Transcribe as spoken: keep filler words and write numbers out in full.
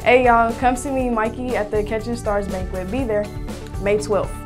Hey y'all, come see me, Mikey, at the Catching Stars banquet. Be there, May twelfth.